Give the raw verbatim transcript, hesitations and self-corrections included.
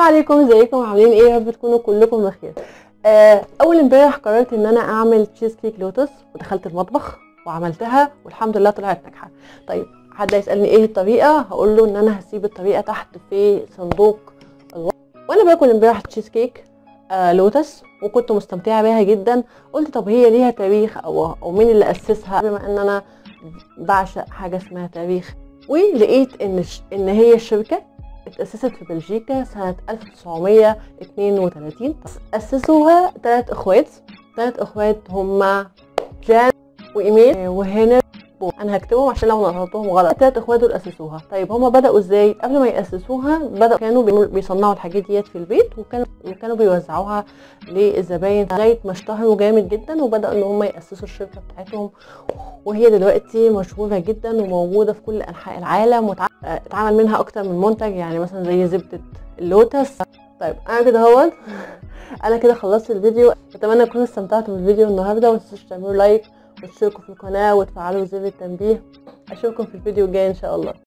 عليكم، ازيكم عاملين ايه؟ يا رب تكونوا كلكم بخير. آه اول امبارح قررت ان انا اعمل تشيز كيك لوتس، ودخلت المطبخ وعملتها والحمد لله طلعت ناجحه. طيب حد يسالني ايه الطريقه؟ هقول له ان انا هسيب الطريقه تحت في صندوق الوصف. وانا باكل امبارح تشيز كيك آه لوتس وكنت مستمتعه بيها جدا، قلت طب هي ليها تاريخ او او مين اللي اسسها، بما ان انا بعشق حاجه اسمها تاريخ. ولقيت ان ان هي الشركه اتأسست في بلجيكا سنة ألف وتسعمية اتنين وتلاتين. أسسوها ثلاث اخوات ثلاث اخوات هما جان وإيميل وهنري. انا هكتبهم عشان لو نطقتهم غلط. الثلاث اخوات دول اسسوها. طيب هما بدأوا ازاي؟ قبل ما يأسسوها بدأوا كانوا بيصنعوا الحاجات ديت في البيت، وكانوا وكانوا بيوزعوها للزباين لغايه ما اشتهروا جامد جدا، وبدأوا ان هما يأسسوا الشركة بتاعتهم، وهي دلوقتي مشهورة جدا وموجودة في كل أنحاء العالم، واتعمل منها أكتر من منتج، يعني مثلا زي زبدة اللوتس. طيب أنا كده اهوت أنا كده خلصت الفيديو. أتمنى تكونوا استمتعتوا بالفيديو النهاردة، ومتنسوش تعملوا لايك وتشتركوا في القناة وتفعلوا زر التنبيه. أشوفكم في الفيديو الجاي إن شاء الله.